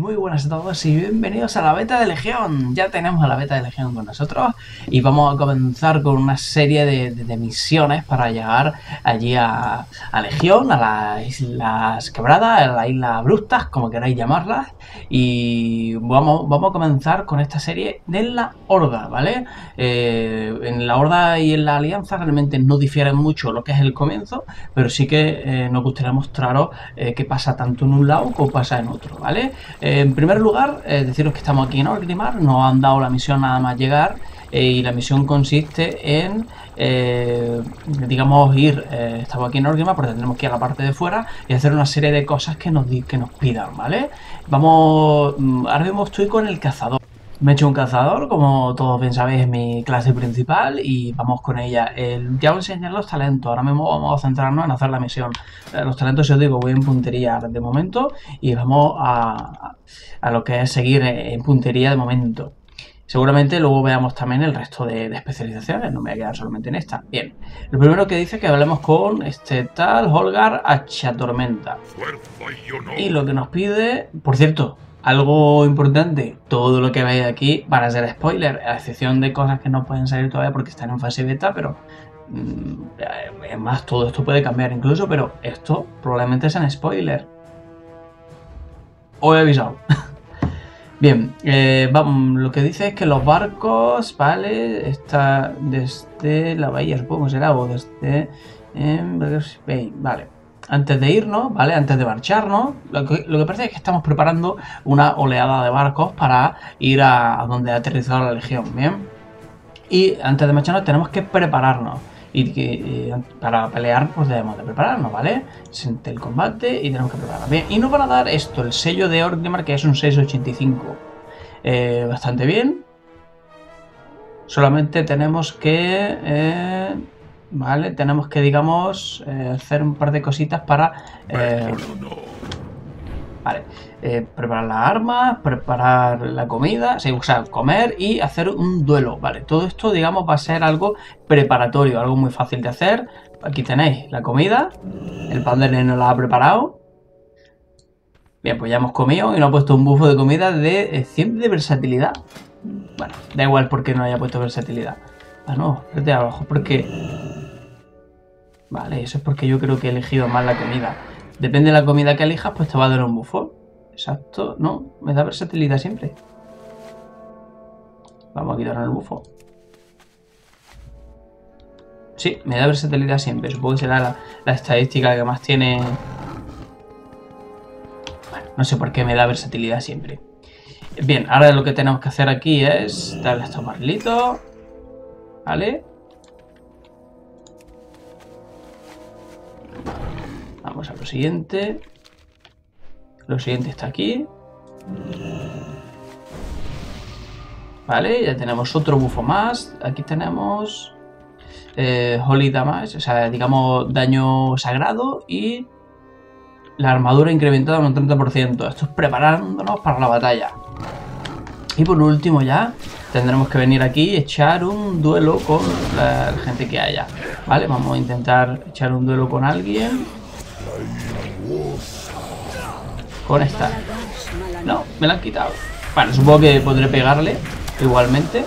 Muy buenas a todos y bienvenidos a la beta de Legión. Ya tenemos a la beta de Legión con nosotros y vamos a comenzar con una serie de misiones para llegar allí a Legión, a las Islas Quebradas, a las Islas Brustas, como queráis llamarlas. Y vamos a comenzar con esta serie de la Horda, ¿vale? En la Horda y en la Alianza realmente no difieren mucho lo que es el comienzo, pero sí que nos gustaría mostraros qué pasa tanto en un lado como pasa en otro, ¿vale? En primer lugar, deciros que estamos aquí en Orgrimmar, nos han dado la misión nada más llegar y la misión consiste en, digamos, estamos aquí en Orgrimmar porque tenemos que ir a la parte de fuera y hacer una serie de cosas que nos pidan, ¿vale? Ahora mismo estoy con el cazador. Me he hecho un cazador, como todos bien sabéis, es mi clase principal y vamos con ella. Ya os enseñaré los talentos, ahora mismo vamos a centrarnos en hacer la misión. Los talentos, si os digo, voy en puntería de momento y vamos a lo que es seguir en puntería de momento. Seguramente luego veamos también el resto de especializaciones, no me voy a quedar solamente en esta. Bien, lo primero que dice es que hablemos con este tal Holgar Achatormenta. Y lo que nos pide, por cierto, algo importante, todo lo que veis aquí van a ser spoilers, a excepción de cosas que no pueden salir todavía porque están en fase beta, pero es más, todo esto puede cambiar incluso, pero esto probablemente sean spoilers. Os he avisado. Bien, vamos, lo que dice es que los barcos, ¿vale? Está desde la bahía, supongo que será, o desde vale. Antes de irnos, ¿vale? Antes de marcharnos, lo que parece es que estamos preparando una oleada de barcos para ir a donde ha aterrizado la Legión, ¿bien? Y antes de marcharnos tenemos que prepararnos. Y para pelear pues debemos de prepararnos, ¿vale? Siente el combate y tenemos que prepararnos. Bien, y nos van a dar esto, el sello de Orgrimmar, que es un 685. Bastante bien. Solamente tenemos que... vale, tenemos que, digamos, hacer un par de cositas para... vale, preparar las armas, preparar la comida, o sea, comer y hacer un duelo, vale. Todo esto, digamos, va a ser algo preparatorio, algo muy fácil de hacer. Aquí tenéis la comida, el Pandering nos la ha preparado. Bien, pues ya hemos comido y nos ha puesto un bufo de comida de 100 de versatilidad. Bueno, da igual porque no haya puesto versatilidad. Ah, no, vete abajo, porque... Vale, eso es porque yo creo que he elegido mal la comida. Depende de la comida que elijas, pues te va a dar un bufo. Exacto, no, me da versatilidad siempre. Vamos a quitarnos el bufo. Sí, me da versatilidad siempre. Supongo que será la estadística que más tiene... Bueno, no sé por qué me da versatilidad siempre. Bien, ahora lo que tenemos que hacer aquí es darle estos barrilitos. ¿Vale? Vamos a lo siguiente. Lo siguiente está aquí. Vale, ya tenemos otro bufo más. Aquí tenemos Holy Damage, o sea, digamos daño sagrado y la armadura incrementada en un 30%. Esto es preparándonos para la batalla. Y por último ya tendremos que venir aquí y echar un duelo con la gente que haya. Vale, vamos a intentar echar un duelo con alguien. Con esta. No, me la han quitado. Bueno, supongo que podré pegarle igualmente.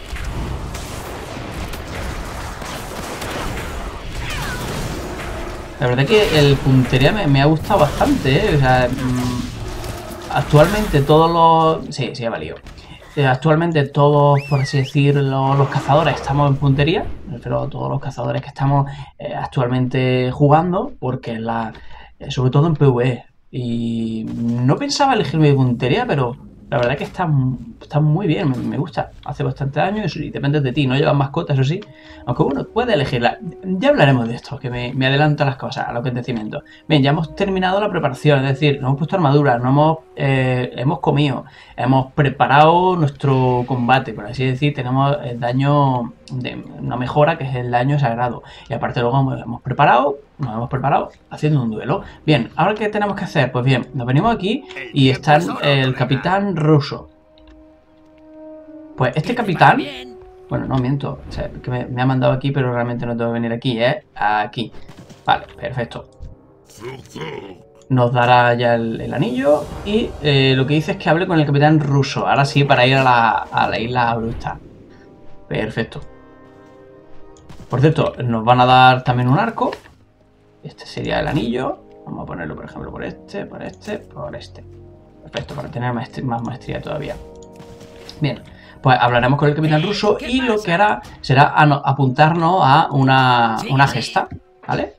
La verdad que el puntería me ha gustado bastante, ¿eh? O sea, actualmente todos los... Sí, ha valido. Actualmente todos, por así decirlo, los cazadores estamos en puntería. Me refiero a todos los cazadores que estamos actualmente jugando, porque sobre todo en PvE. Y no pensaba elegir mi puntería, pero la verdad que está muy bien, me gusta. Hace bastante años y depende de ti, no llevas mascotas, eso sí. Aunque bueno, puedes elegirla. Ya hablaremos de esto, que me adelanto las cosas, a los acontecimientos. Bien, ya hemos terminado la preparación, es decir, nos hemos puesto armadura, hemos comido, hemos preparado nuestro combate, por así decir, tenemos el daño de una mejora que es el daño sagrado. Y aparte luego nos hemos preparado haciendo un duelo. Bien, ¿ahora qué tenemos que hacer? Pues bien, nos venimos aquí y está el capitán ruso. Pues este capitán... Bueno, no, miento. O sea, que me ha mandado aquí, pero realmente no tengo que venir aquí, ¿eh? Aquí. Vale, perfecto. nos dará ya el anillo. Y lo que dice es que hable con el capitán ruso. Ahora sí, para ir a la isla Abrupta. Perfecto. Por cierto, nos van a dar también un arco. Este sería el anillo. Vamos a ponerlo, por ejemplo, por este, por este, por este. Perfecto, para tener más maestría todavía. Bien, pues hablaremos con el capitán ruso y lo que hará será apuntarnos a una gesta, ¿vale?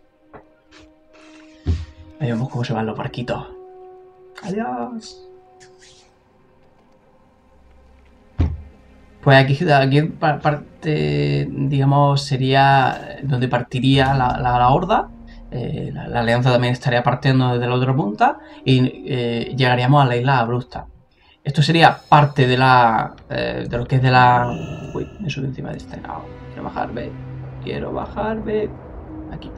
Ahí vemos cómo se van los barquitos. Adiós. Pues aquí parte, digamos, sería donde partiría la horda. La alianza también estaría partiendo desde la otra punta y llegaríamos a la isla Abrupta. Esto sería parte de de lo que es de la... Uy, me subí encima de este. No, quiero bajar, ve. Quiero bajar, ve. Aquí.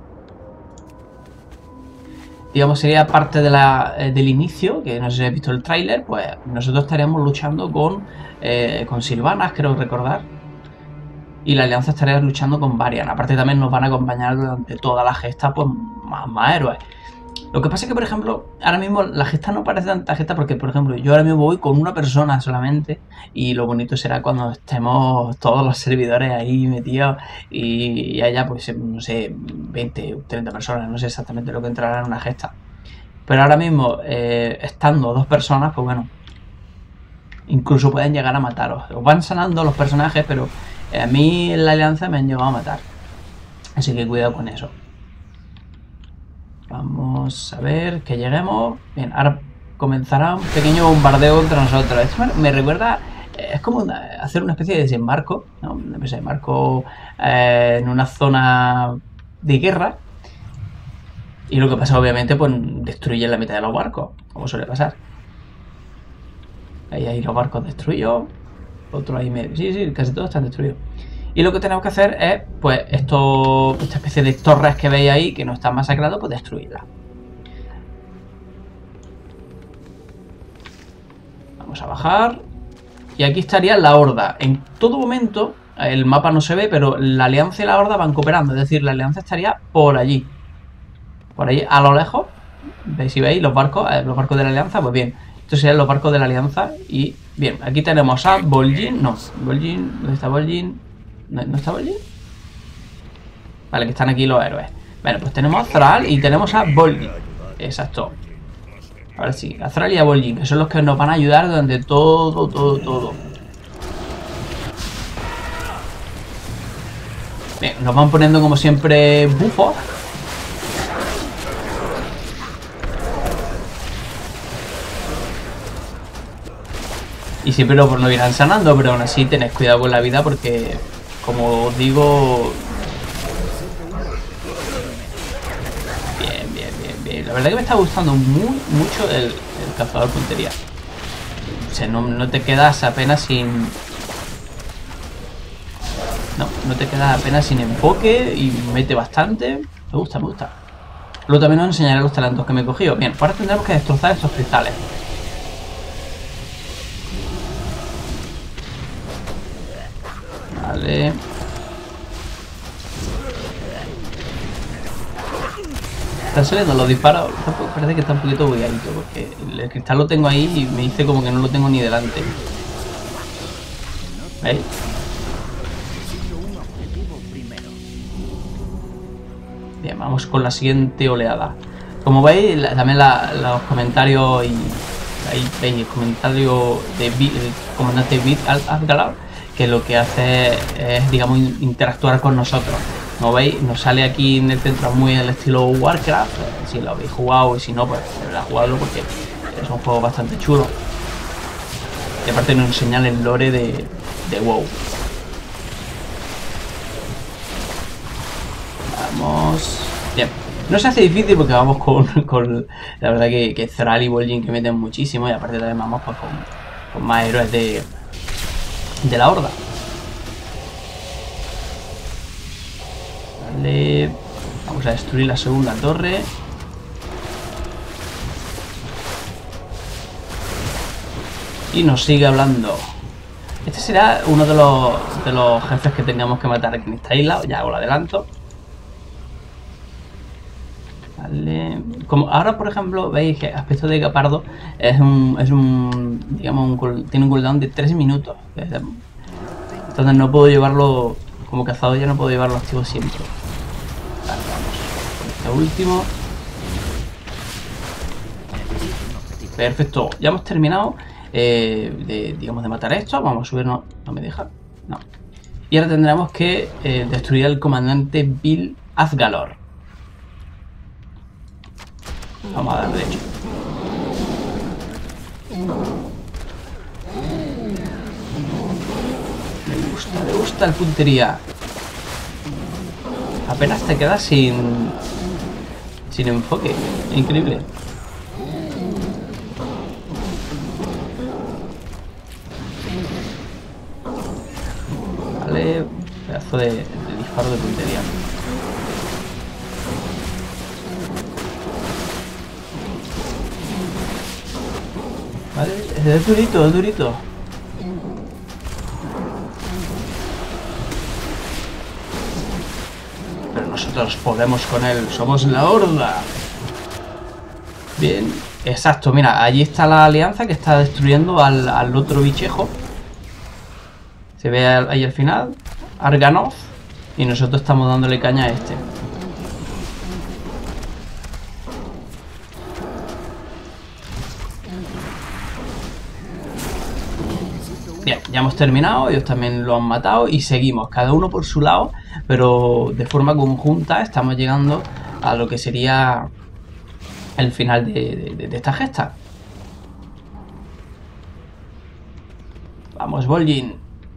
Digamos, sería parte de del inicio, que no sé si habéis visto el tráiler, pues nosotros estaríamos luchando con Sylvanas, creo recordar. Y la alianza estaría luchando con Varian. Aparte también nos van a acompañar durante toda la gesta, pues más héroes. Lo que pasa es que, por ejemplo, ahora mismo la gesta no parece tanta gesta porque, por ejemplo, yo ahora mismo voy con una persona solamente y lo bonito será cuando estemos todos los servidores ahí metidos y haya, pues, no sé, 20 o 30 personas, no sé exactamente lo que entrará en una gesta. Pero ahora mismo, estando dos personas, pues bueno, incluso pueden llegar a mataros. Os van sanando los personajes, pero a mí en la alianza me han llegado a matar. Así que cuidado con eso. Vamos a ver que lleguemos. Bien, ahora comenzará un pequeño bombardeo contra nosotros. Esto me recuerda, es como hacer una especie de desembarco, ¿no? Una especie de desembarco en una zona de guerra. Y lo que pasa, obviamente, pues destruye la mitad de los barcos, como suele pasar. Ahí los barcos destruidos. Otro ahí medio. Sí, casi todos están destruidos. Y lo que tenemos que hacer es, pues, esta especie de torres que veis ahí, que no están masacrados, pues destruirlas. Vamos a bajar. Y aquí estaría la horda. En todo momento, el mapa no se ve, pero la alianza y la horda van cooperando. Es decir, la alianza estaría por allí. Por allí, a lo lejos. ¿Veis? Si veis los barcos de la alianza, pues bien. Estos serían los barcos de la alianza. Y bien, aquí tenemos a Vol'jin. No, Vol'jin, ¿dónde está Vol'jin? ¿No está Vol'jin? Vale, que están aquí los héroes. Bueno, pues tenemos a Thrall y tenemos a Vol'jin. Exacto. Ahora sí, a Thrall y a Vol'jin, que son los que nos van a ayudar durante todo. Bien, nos van poniendo como siempre bufos. Y siempre los nos irán sanando, pero aún así tened cuidado con la vida porque, como os digo... Bien. La verdad que me está gustando mucho el cazador puntería. O sea, no te quedas apenas sin... No te quedas apenas sin enfoque y mete bastante. Me gusta. Luego también os enseñaré los talentos que me he cogido. Bien, ahora tendremos que destrozar estos cristales. Vale. Están saliendo los disparos. Parece que está un poquito bugueadito porque el cristal lo tengo ahí y me dice como que no lo tengo ni delante. ¿Veis? Bien, vamos con la siguiente oleada. Como veis, también los comentarios y ahí veis el comentario del comandante Bit Algalar, que lo que hace es, digamos, interactuar con nosotros. Como veis, nos sale aquí en el centro muy al estilo Warcraft. Si lo habéis jugado y si no, pues deberá jugarlo porque es un juego bastante chulo. Y aparte nos enseñan el lore de WoW. Vamos. Bien. No se hace difícil porque vamos con la verdad que Thrall y Vol'jin que meten muchísimo y aparte también vamos pues, con más héroes de la horda. Vale. Vamos a destruir la segunda torre. Y nos sigue hablando. Este será uno de los jefes que tengamos que matar aquí en esta isla. Ya os lo adelanto. Vale. Como ahora, por ejemplo, veis que aspecto de Gapardo digamos, tiene un cooldown de 3 minutos. Entonces no puedo llevarlo, como cazador ya no puedo llevarlo activo siempre. Vale, vamos con este último. Perfecto, ya hemos terminado digamos, de matar esto. Vamos a subirnos, no me deja, no. Y ahora tendremos que destruir al comandante Bill Azgalor. Vamos a dar derecho. Me gusta el puntería. Apenas te quedas sin enfoque. Increíble. Vale, pedazo de disparo de puntería. Vale, es durito, es durito. Pero nosotros podemos con él, somos la horda. Bien, exacto, mira, allí está la alianza que está destruyendo al otro bichejo. Se ve ahí al final, Arganov, y nosotros estamos dándole caña a este. Bien, ya hemos terminado, ellos también lo han matado y seguimos, cada uno por su lado, pero de forma conjunta estamos llegando a lo que sería el final de esta gesta. Vamos, Vol'jin.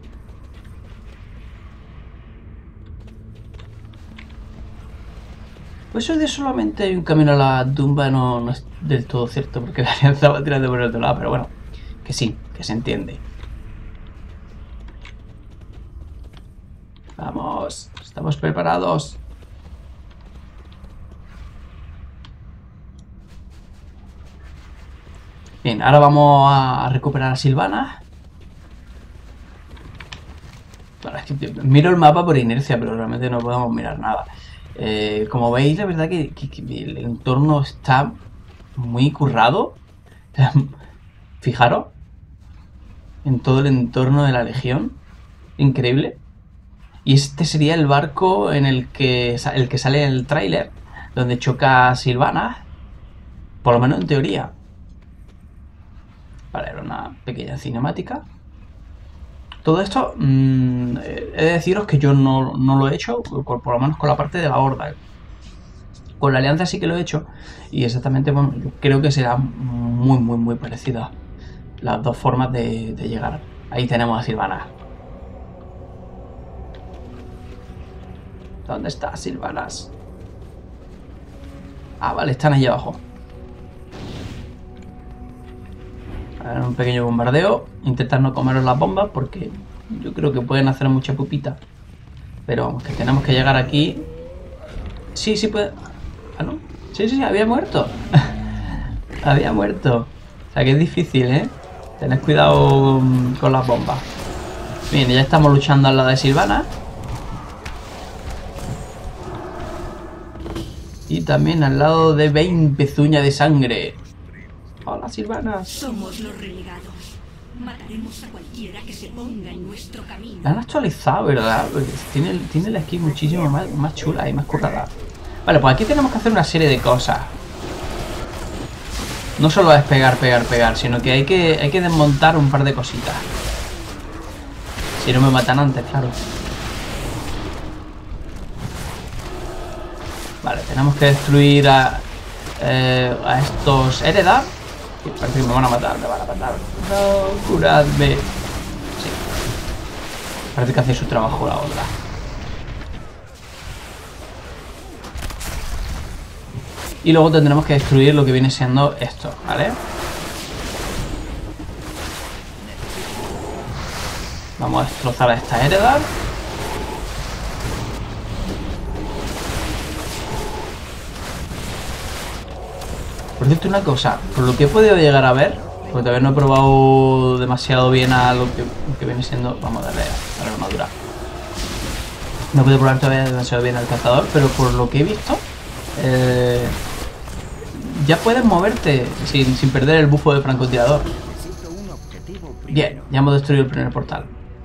Pues eso de solamente hay un camino a la tumba no es del todo cierto, porque la alianza va tirando por el otro lado, pero bueno, que sí, que se entiende. Vamos, estamos preparados. Bien, ahora vamos a recuperar a Sylvanas. Claro, es que miro el mapa por inercia, pero realmente no podemos mirar nada. Como veis, la verdad que el entorno está muy currado. Fijaros en todo el entorno de la Legión. Increíble. Y este sería el barco en el que sale en el tráiler, donde choca Sylvanas. Por lo menos en teoría. Vale, era una pequeña cinemática. Todo esto, he de deciros que yo no lo he hecho, por lo menos con la parte de la horda. Con la alianza sí que lo he hecho. Y exactamente, bueno, yo creo que será muy parecida las dos formas de llegar. Ahí tenemos a Sylvanas. ¿Dónde está Sylvanas? Ah, vale, están ahí abajo. A ver, un pequeño bombardeo. Intentar no comeros las bombas porque yo creo que pueden hacer mucha pupita. Pero vamos, que tenemos que llegar aquí. Sí, sí puede... Ah, ¿no? Sí, había muerto. Había muerto. O sea que es difícil, ¿eh? Tened cuidado con las bombas. Bien, ya estamos luchando al lado de Sylvanas. Y también al lado de Vayne, pezuña de sangre. Hola, Sylvanas. Somos los relegados. Mataremos a cualquiera que se ponga en nuestro camino. La han actualizado, ¿verdad? Porque tiene la skin muchísimo más chula y más currada. Vale, pues aquí tenemos que hacer una serie de cosas. No solo es pegar, sino que hay que desmontar un par de cositas. Si no me matan antes, claro. Vale, tenemos que destruir a estos Eredar. Que parece que me van a matar, No, curadme. Sí. Parece que hace su trabajo la otra. Y luego tendremos que destruir lo que viene siendo esto, ¿vale? Vamos a destrozar a esta Eredar. Por cierto, una cosa, por lo que he podido llegar a ver, porque todavía no he probado demasiado bien a lo que viene siendo... Vamos a darle a la armadura. No he podido probar todavía demasiado bien al cazador, pero por lo que he visto, ya puedes moverte sin perder el bufo de francotirador. Bien, ya hemos destruido el primer portal.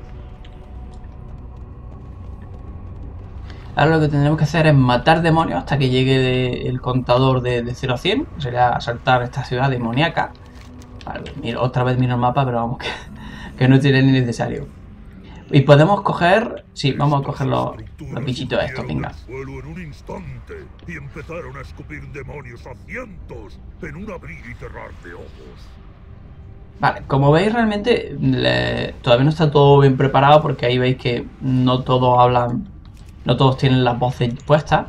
Ahora lo que tendremos que hacer es matar demonios hasta que llegue el contador de 0 a 100. Sería asaltar esta ciudad demoníaca. Vale, otra vez miro el mapa, pero vamos, que no tiene ni necesario. Y podemos coger... Sí, vamos a coger los bichitos estos, venga. En un instante y empezaron a escupir demonios a cientos en un abrir y cerrar de ojos. Vale, como veis realmente todavía no está todo bien preparado porque ahí veis que no todos hablan, no todos tienen las voces puestas.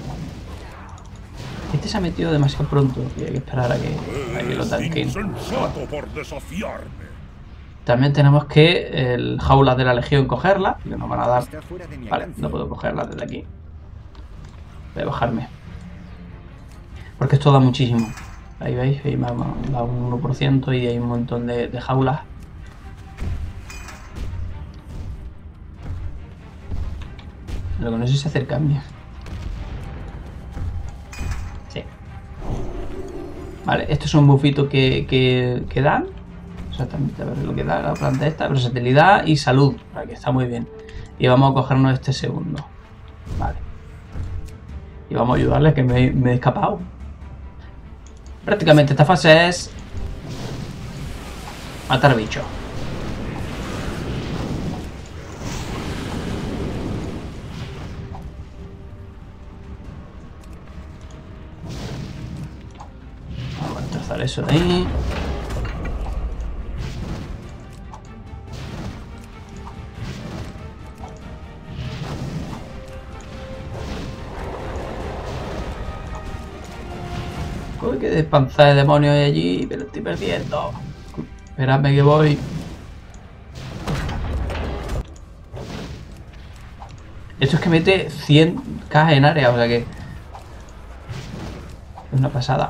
Este se ha metido demasiado pronto y hay que esperar a que lo tanquen. Por desafiarme. También tenemos que el jaula de la legión cogerla, que nos van a dar... Vale, no puedo cogerla desde aquí. Voy a bajarme. Porque esto da muchísimo. Ahí veis, ahí da un 1% y hay un montón de jaulas. Lo que no sé si se acercan bien. Sí. Vale, esto es un bufito que dan. Exactamente, a ver lo que da la planta esta. Versatilidad y salud. Vale, que está muy bien. Y vamos a cogernos este segundo. Vale. Y vamos a ayudarle, que me he escapado. Prácticamente esta fase es matar bichos. Vamos a destrozar eso de ahí. Uy, qué despanzada de demonios hay allí, pero estoy perdiendo. Esperadme que voy. Esto es que mete 100k en área, o sea que... es una pasada.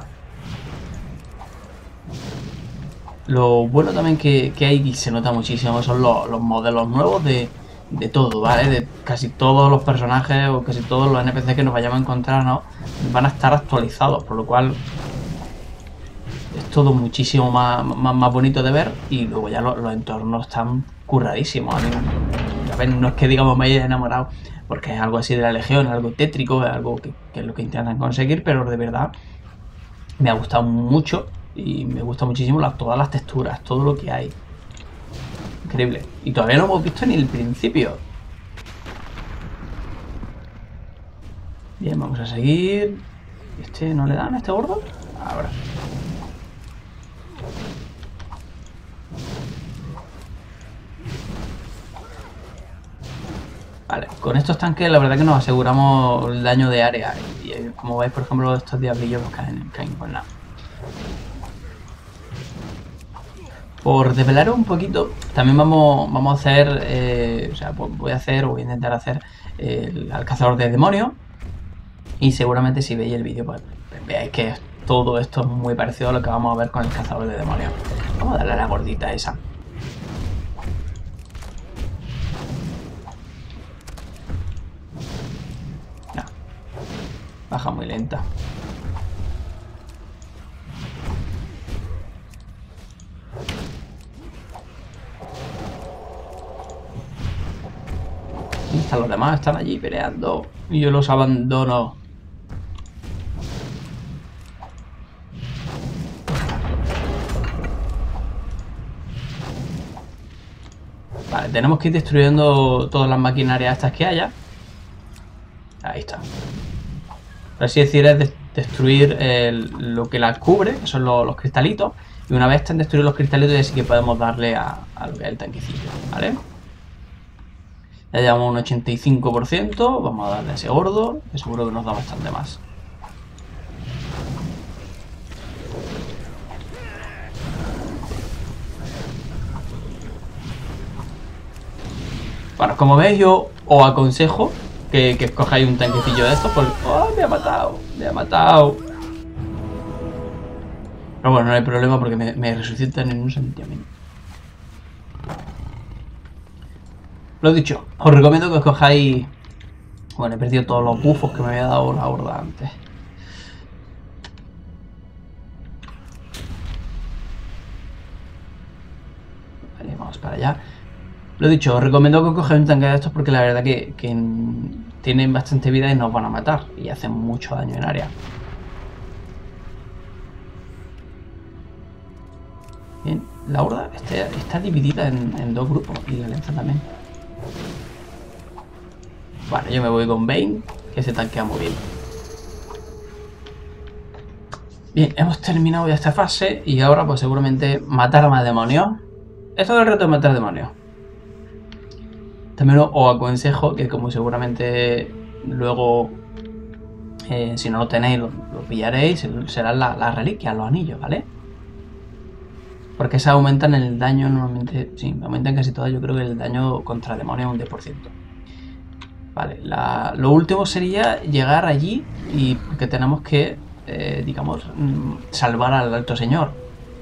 Lo bueno también que hay, y se nota muchísimo, son los modelos nuevos de todo, ¿vale? De casi todos los personajes o casi todos los NPC que nos vayamos a encontrar, ¿no? Van a estar actualizados, por lo cual es todo muchísimo más bonito de ver. Y luego ya los entornos están curradísimos. A mí, a ver, no es que digamos me haya enamorado, porque es algo así de la Legión, es algo tétrico, es algo que es lo que intentan conseguir, pero de verdad me ha gustado mucho y me gusta muchísimo todas las texturas, todo lo que hay. Increíble. Y todavía no hemos visto ni el principio. Bien, vamos a seguir. ¿Este no le dan a este gordo? Ahora. Vale, con estos tanques la verdad que nos aseguramos el daño de área. Y como veis, por ejemplo, estos diablillos caen con nada. Por desvelar un poquito, también vamos a hacer, o sea, voy a intentar hacer al cazador de demonios. Y seguramente si veis el vídeo, pues veáis que todo esto es muy parecido a lo que vamos a ver con el cazador de demonios. Vamos a darle a la gordita esa. No. Baja muy lenta. Los demás están allí peleando y yo los abandono. Vale, tenemos que ir destruyendo todas las maquinarias estas que haya. Ahí está. Por así decir, es destruir lo que las cubre, que son los cristalitos. Y una vez estén destruidos los cristalitos, ya sí que podemos darle a lo que es el tanquecillo, ¿vale? Ya llevamos un 85%, vamos a darle a ese gordo, que seguro que nos da bastante más. Bueno, como veis, yo os aconsejo que escojáis un tanquecillo de estos porque... ¡Oh, me ha matado! ¡Me ha matado! Pero bueno, no hay problema porque me resucitan en un santiamento. Lo dicho, os recomiendo que os cojáis... Bueno, he perdido todos los buffos que me había dado la horda antes. vamos para allá. Lo dicho, os recomiendo que cojáis un tanque de estos porque la verdad que tienen bastante vida y nos van a matar. Y hacen mucho daño en área. Bien, la horda está dividida en dos grupos y la alianza también. Vale, yo me voy con Bane, que se tanquea muy bien. Bien, hemos terminado ya esta fase y ahora pues seguramente matar a más demonios. Esto es el reto de matar demonios. También os aconsejo que, como seguramente luego, si no lo tenéis, lo pillaréis, serán las reliquias, los anillos, ¿vale? Porque esas aumentan el daño normalmente, sí, aumentan casi todas, yo creo que el daño contra demonios un 10%. Vale, lo último sería llegar allí y que tenemos que, digamos, salvar al Alto Señor.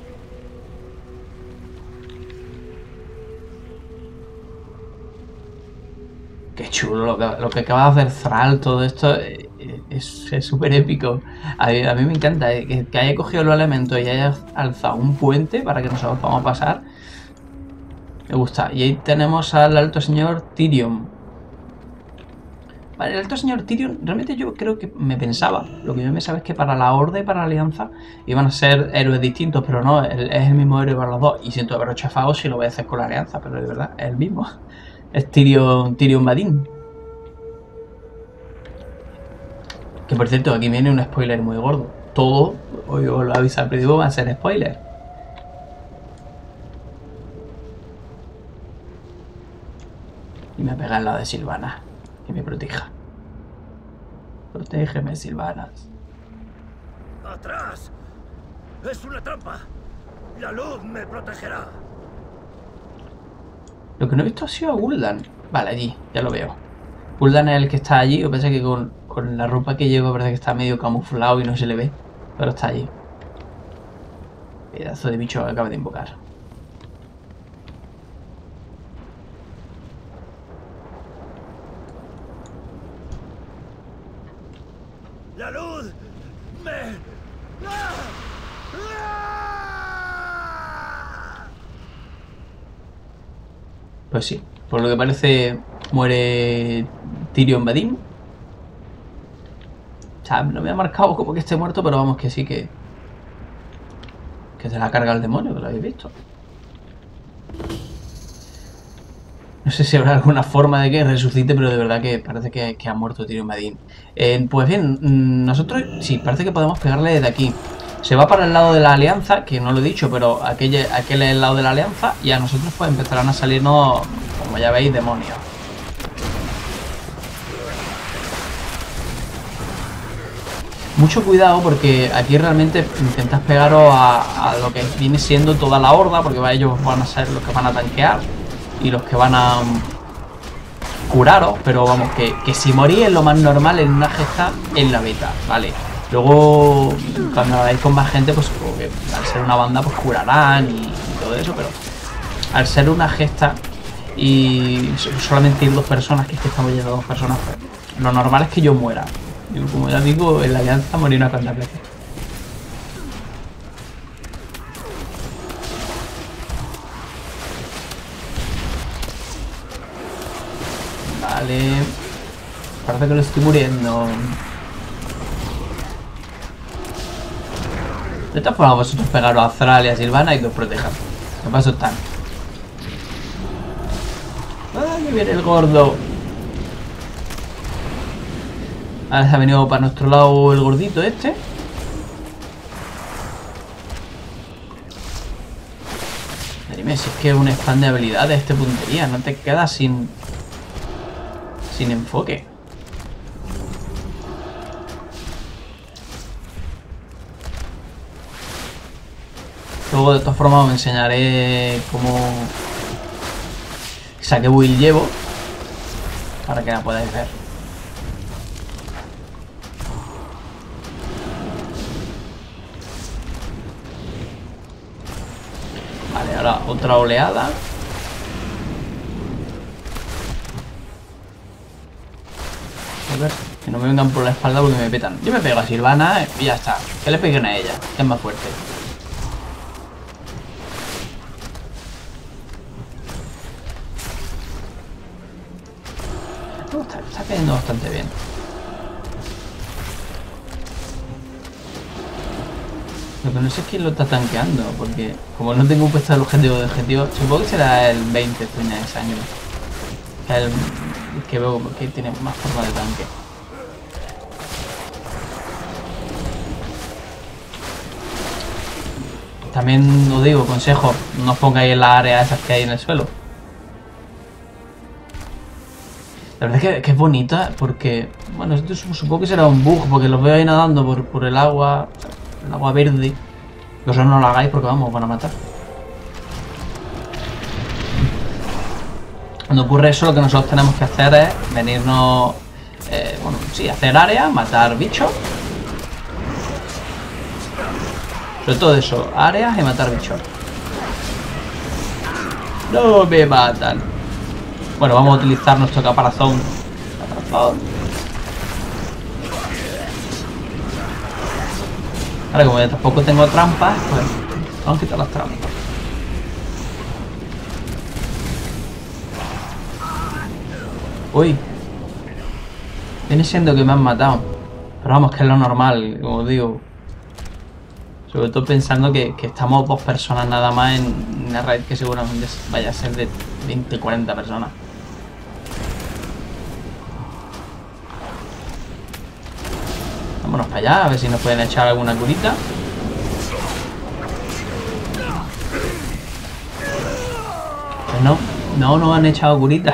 Qué chulo lo que acaba de hacer Thrall, todo esto es súper épico. A mí me encanta que haya cogido los elementos y haya alzado un puente para que nosotros podamos pasar. Me gusta. Y ahí tenemos al Alto Señor Tyrion. Vale, el Alto Señor Tyrion, realmente yo creo que me pensaba. Lo que yo me pensaba es que para la Horda y para la Alianza iban a ser héroes distintos, pero no, es el mismo héroe para los dos. Y siento haberlo chafado si lo voy a hacer con la Alianza, pero de verdad, es el mismo. Es Tyrion Badin. Que por cierto, aquí viene un spoiler muy gordo. Todo, hoy os lo aviso al principio, va a ser spoiler. Y me pega al lado de Sylvanas. Que me proteja. Protégeme, Sylvanas. ¡Atrás! ¡Es una trampa! ¡La luz me protegerá! Lo que no he visto ha sido a Gul'dan. Vale, allí, ya lo veo. Gul'dan es el que está allí. Yo pensé que con la ropa que lleva parece que está medio camuflado y no se le ve. Pero está allí. Pedazo de bicho que acaba de invocar. ¡La luz me... Pues sí, por lo que parece muere Tyrion Badin. O sea, no me ha marcado como que esté muerto, pero vamos que sí que se la carga el demonio, que lo habéis visto. No sé si habrá alguna forma de que resucite, pero de verdad que parece que ha muerto Tyrion Badin. Pues bien, nosotros sí, parece que podemos pegarle desde aquí. Se va para el lado de la Alianza, que no lo he dicho, pero aquel es el lado de la Alianza, y a nosotros pues empezarán a salirnos, como ya veis, demonios. Mucho cuidado porque aquí realmente intentas pegaros a lo que viene siendo toda la horda, porque ellos van a ser los que van a tanquear y los que van a curaros, pero vamos, que si morís es lo más normal en una gesta en la beta, ¿vale? Luego, cuando vais con más gente, pues al ser una banda, pues curarán y todo eso, pero al ser una gesta y solamente ir dos personas, que es que estamos yendo dos personas, pues lo normal es que yo muera. Yo, como ya digo, en la alianza morí unas cuantas veces. Vale. Parece que lo estoy muriendo. De esta forma vosotros pegaros a Thrall y a Sylvanas y que os protejan. De paso están. ¡Ay, que viene el gordo! Ahora se ha venido para nuestro lado el gordito este. Dime, si es que es un spam de habilidades este puntería, no te quedas sin enfoque. Luego de todas formas os enseñaré cómo qué build llevo para que la podáis ver. Vale, ahora otra oleada. A ver, que no me vengan por la espalda porque me petan. Yo me pego a Sylvanas y ya está. Que le peguen a ella, que es más fuerte. Está cayendo bastante bien. Lo que no sé es quién lo está tanqueando, porque como no tengo puesto el objetivo, supongo que será el 20 zuña de sangre. Que es el que veo que tiene más forma de tanque. También os digo, consejo, no os pongáis en las áreas esas que hay en el suelo. La verdad es que es bonita porque, bueno, esto supongo que será un bug, porque los veo ahí nadando por el agua verde. Vosotros no lo hagáis porque vamos, os van a matar. Cuando ocurre eso, lo que nosotros tenemos que hacer es venirnos, bueno, sí, hacer área, matar bichos. Sobre todo eso, áreas y matar bichos. No me matan. Bueno, vamos a utilizar nuestro caparazón. Ahora, como tampoco tengo trampas, pues vamos a quitar las trampas. Uy. Viene siendo que me han matado. Pero vamos, que es lo normal, como digo. Sobre todo pensando que estamos 2 personas nada más en una raid que seguramente vaya a ser de 20-40 personas. Vámonos para allá, a ver si nos pueden echar alguna curita. Pues no nos han echado curita.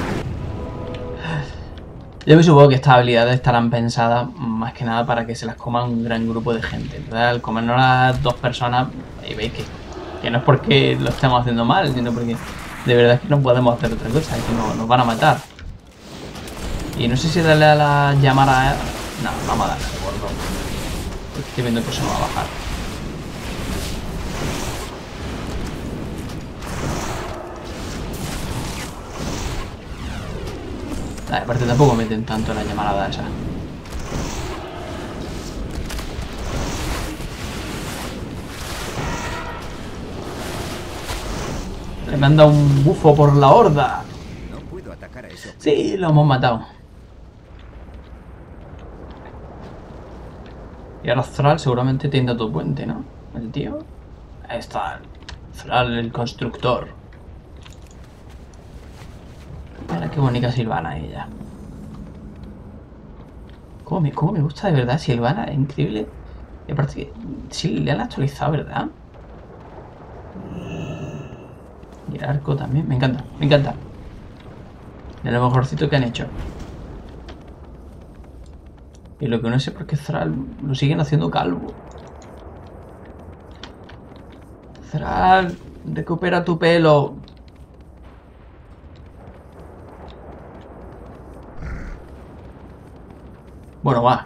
Yo me supongo que estas habilidades estarán pensadas más que nada para que se las coma un gran grupo de gente. Entonces, al comernos las 2 personas, ahí veis que no es porque lo estemos haciendo mal, sino porque de verdad es que no podemos hacer otra cosa, es que nos van a matar. Y no sé si darle a la llamada... No, vamos a darle al gordo. Estoy viendo que eso no va a bajar. Aparte tampoco meten tanto la llamarada esa. Le manda un bufo por la horda. No puedo atacar a eso. Sí, lo hemos matado. Y ahora Thrall seguramente tiende a tu puente, ¿no? El tío. Ahí está. Thrall el constructor. Mira qué bonita Sylvana ella. ¿Cómo me gusta de verdad Sylvana? Es increíble. Y aparte que sí, le han actualizado, ¿verdad? Y el arco también. Me encanta, me encanta. De lo mejorcito que han hecho. Y lo que no sé por qué Thrall lo siguen haciendo calvo. Thrall, recupera tu pelo. Bueno, va.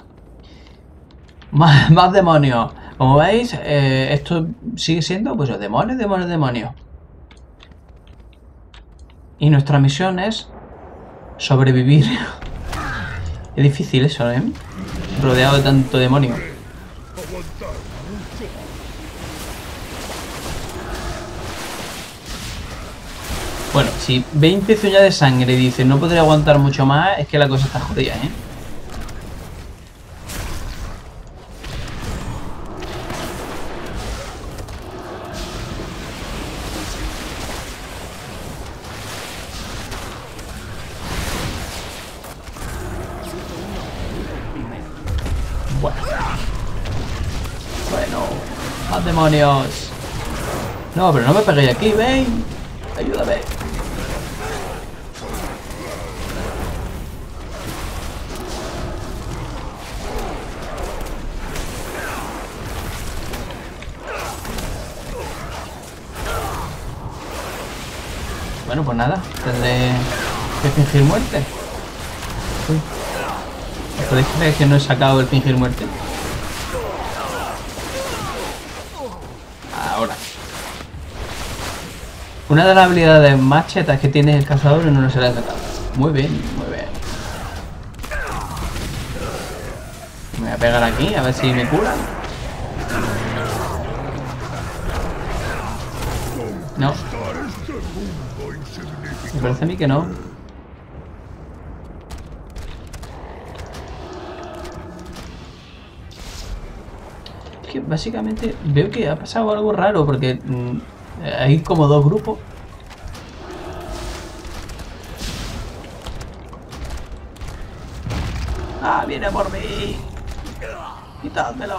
Más demonios. Como veis, esto sigue siendo, pues, demonios, demonios, demonios. Y nuestra misión es sobrevivir. Es difícil eso, ¿eh? Rodeado de tanto demonio. Bueno, si 20 zuñas de sangre dice no podré aguantar mucho más, es que la cosa está jodida, ¿eh? Bueno, más demonios. No, pero no me peguéis aquí, ven. Ayúdame. Bueno, pues nada, tendré que fingir muerte. Uy. ¿Podéis creer que no he sacado el fingir muerte? Ahora. Una de las habilidades más chetas que tiene el cazador y no se la he sacado. Muy bien, muy bien. Me voy a pegar aquí, a ver si me curan. No. Me parece a mí que no. que básicamente veo que ha pasado algo raro porque hay como dos grupos. ¡Ah, viene por mí! ¡Quitádmelo!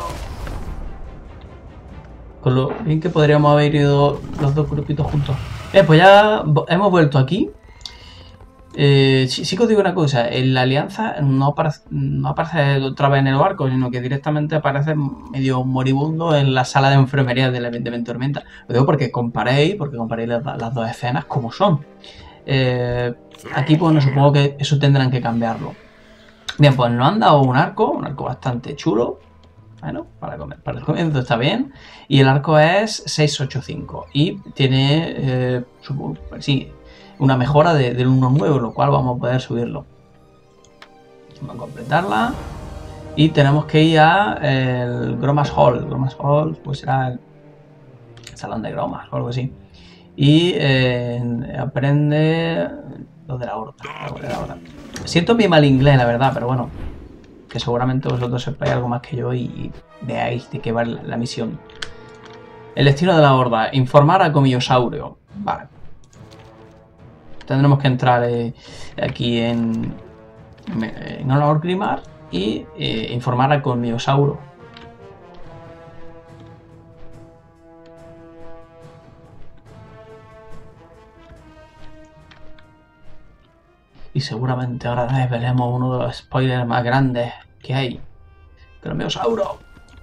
Con lo bien que podríamos haber ido los dos grupitos juntos. Pues ya hemos vuelto aquí. Sí que os digo una cosa, en la alianza no aparece otra vez en el barco, sino que directamente aparece medio moribundo en la sala de enfermería del evento de Tormenta. Lo digo porque comparéis las dos escenas como son. Aquí pues no supongo que eso tendrán que cambiarlo. Bien, pues nos han dado un arco bastante chulo. Bueno, para el comienzo está bien. Y el arco es 685 y tiene, supongo, sí, una mejora del 1.9, lo cual vamos a poder subirlo. Vamos a completarla. Y tenemos que ir a el Gromas Hall. El Gromas Hall pues será el salón de Gromas o algo así. Y aprende lo de la horda. Siento mi mal inglés, la verdad, pero bueno. Que seguramente vosotros sepáis algo más que yo y veáis de qué va la misión. El destino de la horda. Informar a Comillosaurio. Vale. Tendremos que entrar aquí en Honor Grimar y informar a Comillosauro. Y seguramente ahora desvelemos uno de los spoilers más grandes que hay. Comillosauro.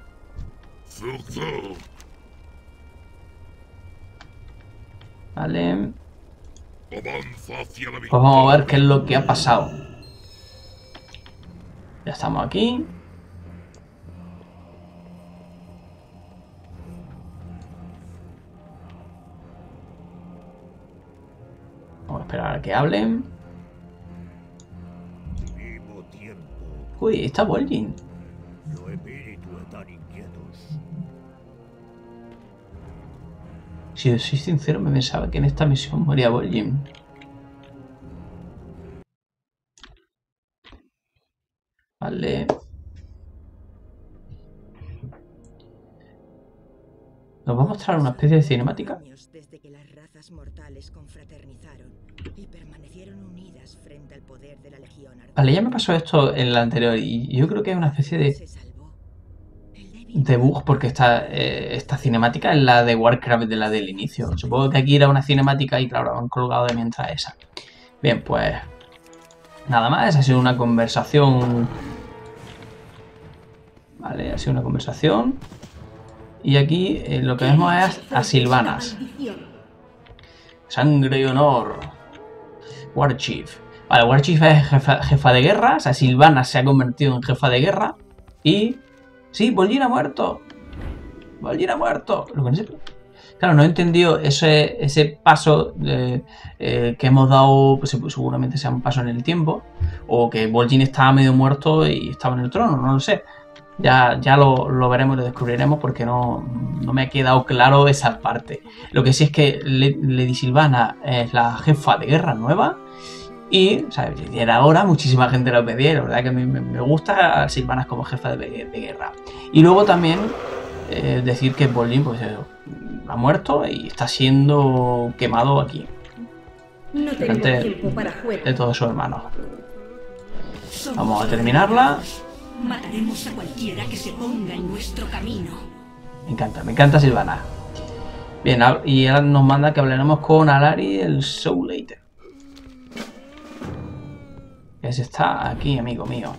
Vale. Pues vamos a ver qué es lo que ha pasado. Ya estamos aquí. Vamos a esperar a que hablen. Uy, está Vol'jin. Los espíritus están inquietos. Si os soy sincero, me pensaba que en esta misión moría Vol'jin. Vale. Nos va a mostrar una especie de cinemática. Desde que las razas mortales confraternizaron y permanecieron unidas frente al poder de la Legión Ardente. Vale, ya me pasó esto en la anterior y yo creo que es una especie de bug porque esta cinemática es la de Warcraft, de la del inicio. Supongo que aquí era una cinemática y claro, han colgado de mientras esa. Bien, pues nada más, ha sido una conversación. Vale, ha sido una conversación. Y aquí lo que vemos es a Sylvanas. Sangre y honor. Warchief. Vale, Warchief es jefa de guerra. O sea, Sylvanas se ha convertido en jefa de guerra. Y... sí, Vol'jin ha muerto. Vol'jin ha muerto. Lo que no sé... Claro, no he entendido ese paso que hemos dado. Pues, seguramente sea un paso en el tiempo. O que Vol'jin estaba medio muerto y estaba en el trono. No lo sé. Ya lo veremos y lo descubriremos porque no me ha quedado claro esa parte. Lo que sí es que Lady Sylvana es la jefa de guerra nueva. Y, o sea, era hora, muchísima gente lo pedía. La verdad que me gusta Sylvanas como jefa de guerra. Y luego también decir que Vol'jin pues, ha muerto y está siendo quemado aquí. No tenemos tiempo para juegos. De todos sus hermanos. Vamos a terminarla. Mataremos a cualquiera que se ponga en nuestro camino. Me encanta Sylvana. Bien, y ahora nos manda que hablaremos con Alari, el Soul Eater. Ese está aquí, amigo mío.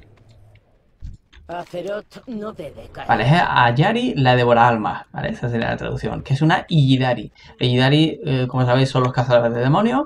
Azeroth no debe caer. Vale, es Ayari, la devora almas. Vale, esa sería la traducción. Que es una Illidari. Illidari, como sabéis, son los cazadores de demonios.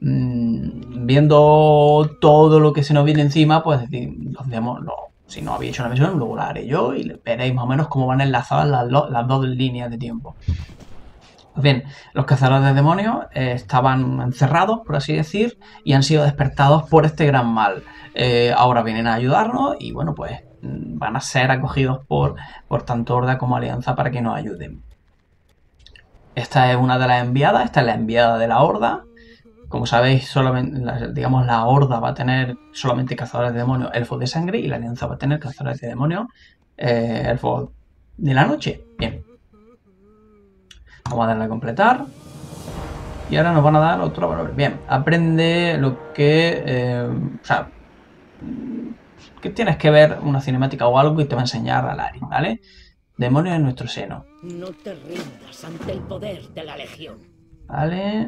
Viendo todo lo que se nos viene encima, pues si no habéis hecho una misión, luego la haré yo y veréis más o menos cómo van enlazadas las dos líneas de tiempo. Pues bien, los cazadores de demonios estaban encerrados, por así decir, y han sido despertados por este gran mal. Ahora vienen a ayudarnos y bueno, pues van a ser acogidos por tanto Horda como Alianza para que nos ayuden. Esta es una de las enviadas, esta es la enviada de la Horda. Como sabéis, solamente, digamos, la Horda va a tener solamente cazadores de demonios elfos de sangre y la Alianza va a tener cazadores de demonios elfos de la noche. Bien. Vamos a darle a completar. Y ahora nos van a dar otro valor. Bien, aprende lo que... o sea, que tienes que ver una cinemática o algo y te va a enseñar a Larry, ¿vale? Demonios en nuestro seno. No te rindas ante el poder de la Legión. Vale.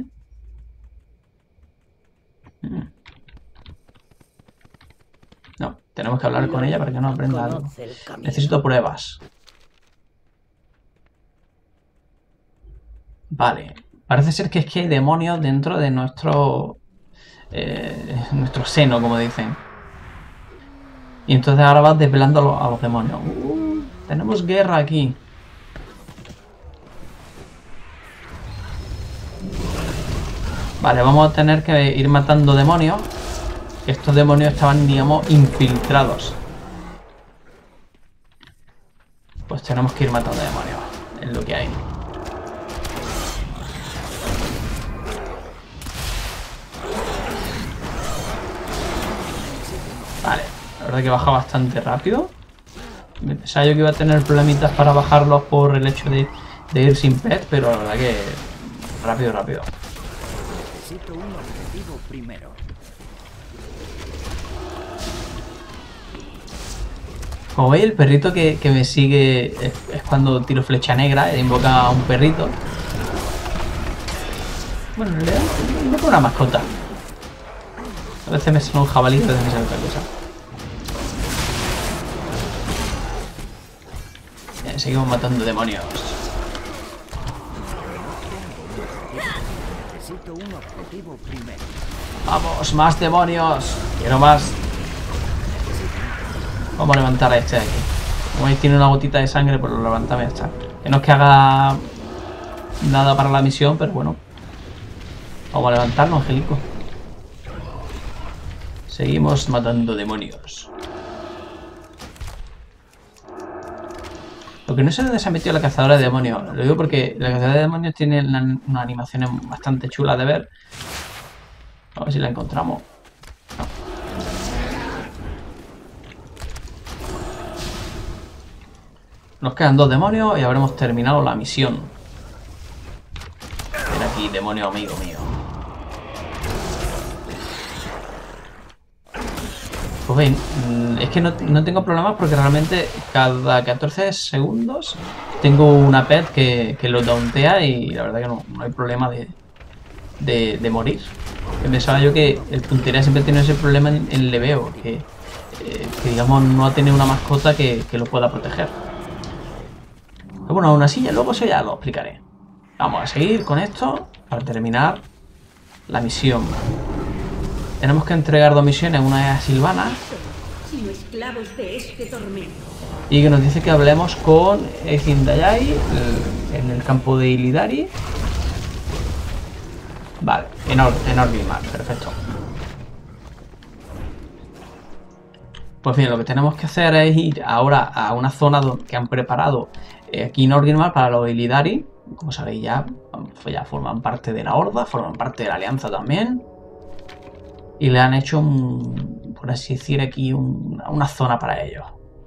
No, tenemos que hablar con ella para que nos aprenda algo. Conoce el camino. Necesito pruebas. Vale. Parece ser que es que hay demonios dentro de nuestro seno, como dicen. Y entonces ahora vas desvelando a los demonios. Tenemos guerra aquí. Vale, vamos a tener que ir matando demonios. Estos demonios estaban, digamos, infiltrados. Pues tenemos que ir matando demonios. Es lo que hay. Vale, la verdad que baja bastante rápido. Pensaba yo que iba a tener problemitas para bajarlos por el hecho de ir sin pet, pero la verdad que rápido. Necesito un objetivo primero. Como veis, el perrito que me sigue es cuando tiro flecha negra e invoca a un perrito. Bueno, en realidad invoca una mascota. A veces me sale un jabalí, a veces me sale otra cosa. Bien, seguimos matando demonios. Necesito un objetivo primero. ¡Vamos! ¡Más demonios! ¡Quiero más! Vamos a levantar a este de aquí. Como veis, tiene una gotita de sangre, pues lo levantamos y ya está. Que no es que haga nada para la misión, pero bueno. Vamos a levantarnos, Angelico. Seguimos matando demonios. Lo que no sé dónde se ha metido la cazadora de demonios. Lo digo porque la cazadora de demonios tiene unas animaciones bastante chulas de ver. A ver si la encontramos. No. Nos quedan 2 demonios y habremos terminado la misión. Ven aquí, demonio amigo mío. Pues bien, es que no tengo problemas porque realmente cada 14 segundos tengo una pet que lo dauntea y la verdad que no hay problema de morir. Pensaba yo que el puntería siempre tiene ese problema en leveo, que digamos no ha tenido una mascota que lo pueda proteger. Pero bueno, aún así, luego eso ya lo explicaré. Vamos a seguir con esto para terminar la misión. Tenemos que entregar 2 misiones, una es a Silvana. Sino esclavos de este tormento. Y que nos dice que hablemos con Ezindayai en el campo de Illidari. Vale, en Orgrimmar, perfecto. Pues bien, lo que tenemos que hacer es ir ahora a una zona que han preparado aquí en Orgrimmar para los Illidari. Como sabéis ya forman parte de la Horda, forman parte de la Alianza también. Y le han hecho, por así decir, aquí una zona para ellos.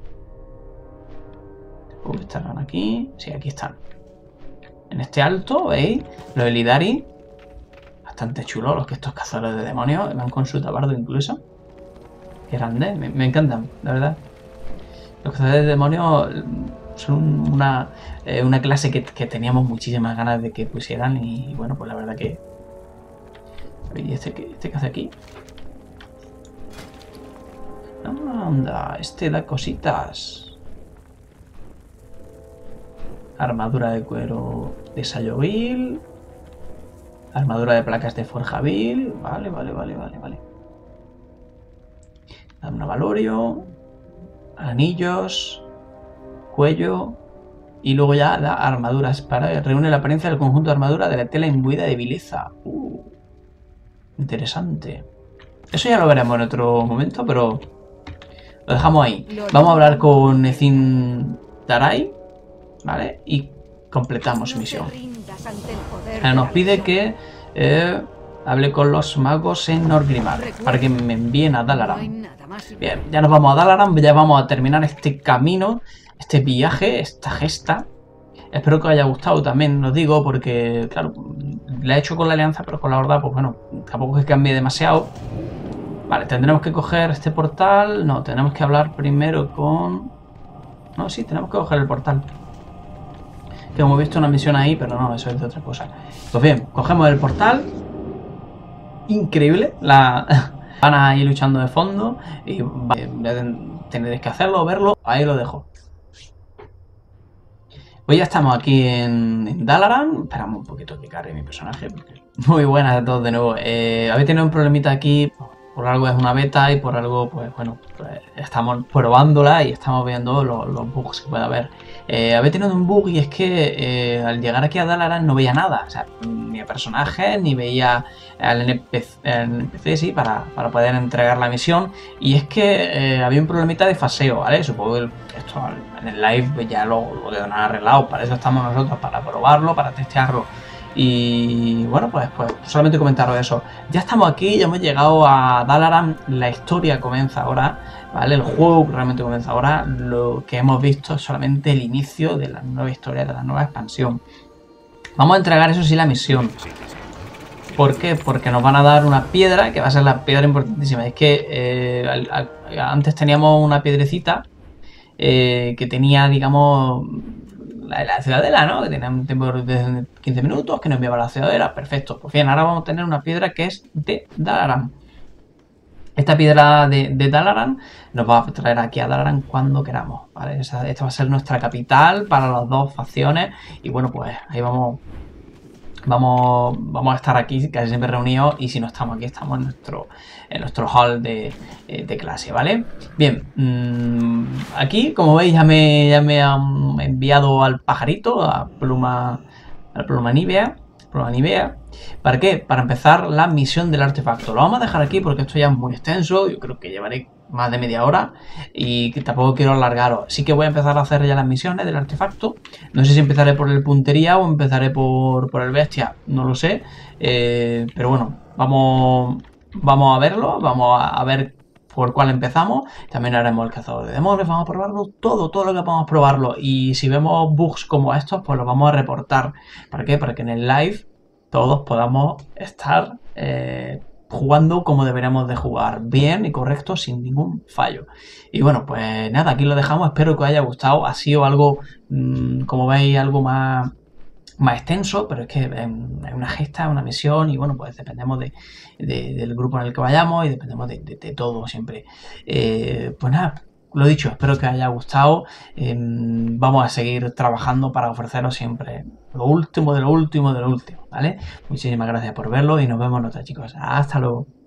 ¿Estarán aquí? Sí, aquí están. En este alto, ¿veis? Los Illidari. Bastante chulos los que estos cazadores de demonios. Van con su tabardo incluso. Qué grande, me encantan, la verdad. Los cazadores de demonios son una clase que teníamos muchísimas ganas de que pusieran. Y bueno, pues la verdad que... ¿Y este qué hace aquí? Anda, este da cositas. Armadura de cuero de Sayovil. Armadura de placas de Forjavil. Vale. Dame Valorio. Anillos. Cuello. Y luego ya da armaduras. Reúne la apariencia del conjunto de armadura de la tela imbuida de vileza. Interesante. Eso ya lo veremos en otro momento, pero lo dejamos ahí. Vamos a hablar con Ezindayai, ¿vale? Y completamos misión. Nos pide que hable con los magos en Orgrimmar para que me envíen a Dalaran. más Bien, ya nos vamos a Dalaran, ya vamos a terminar este camino, este viaje, esta gesta. Espero que os haya gustado también, os digo, porque, claro, la he hecho con la alianza, pero con la horda, pues bueno, tampoco es que cambie demasiado. Vale, tendremos que coger este portal. No, tenemos que hablar primero con... No, sí, tenemos que coger el portal. Que hemos visto una misión ahí, pero no, eso es de otra cosa. Pues bien, cogemos el portal. Increíble. Van a ir luchando de fondo. Y tendréis que hacerlo, verlo. Ahí lo dejo. Pues ya estamos aquí en Dalaran. Esperamos un poquito que cargue mi personaje. Muy buenas a todos de nuevo. Habéis tenido un problemita aquí. Por algo es una beta y por algo, pues bueno, pues estamos probándola y estamos viendo los bugs que puede haber. Habéis tenido un bug y es que al llegar aquí a Dalaran no veía nada. O sea, ni a personajes, ni veía al NPC, sí, para poder entregar la misión. Y es que había un problemita de faseo, ¿vale? Supongo que esto en el live pues ya lo deben haber arreglado. Para eso estamos nosotros, para probarlo, para testearlo. Y bueno, pues solamente comentaros eso. Ya estamos aquí, ya hemos llegado a Dalaran. La historia comienza ahora, ¿vale? El juego realmente comienza ahora. Lo que hemos visto es solamente el inicio de la nueva historia, de la nueva expansión. Vamos a entregar, eso sí, la misión. ¿Por qué? Porque nos van a dar una piedra, que va a ser la piedra importantísima. Es que antes teníamos una piedrecita que tenía, digamos... La ciudadela, ¿no? Que tenía un tiempo de 15 minutos, que nos enviaba a la ciudadela. Perfecto. Pues bien, ahora vamos a tener una piedra que es de Dalaran. Esta piedra de Dalaran nos va a traer aquí a Dalaran cuando queramos, ¿vale? Esta va a ser nuestra capital para las dos facciones. Y bueno, pues ahí vamos a estar aquí casi siempre reunidos. Y si no estamos aquí, estamos en nuestro hall de clase, ¿vale? Bien, aquí, como veis, ya me han enviado al pajarito, a pluma nívea. ¿Para qué? Para empezar la misión del artefacto. Lo vamos a dejar aquí porque esto ya es muy extenso. Yo creo que llevaré más de media hora y que tampoco quiero alargaros. Sí que voy a empezar a hacer ya las misiones del artefacto. No sé si empezaré por el puntería o empezaré por el bestia. No lo sé. Pero bueno, vamos a verlo. Vamos a ver por cuál empezamos. También haremos el cazador de demonios. Vamos a probarlo todo lo que podamos probarlo. Y si vemos bugs como estos, pues los vamos a reportar. ¿Para qué? Para que en el live todos podamos estar jugando como deberíamos de jugar, bien y correcto, sin ningún fallo. Y bueno, pues nada, aquí lo dejamos. Espero que os haya gustado. Ha sido algo, como veis, algo más extenso, pero es que es una gesta, una misión, y bueno, pues dependemos del grupo en el que vayamos y dependemos de todo siempre. Pues nada, lo dicho, espero que os haya gustado. Vamos a seguir trabajando para ofreceros siempre lo último de lo último de lo último, ¿vale? Muchísimas gracias por verlo y nos vemos en otra, chicos. Hasta luego.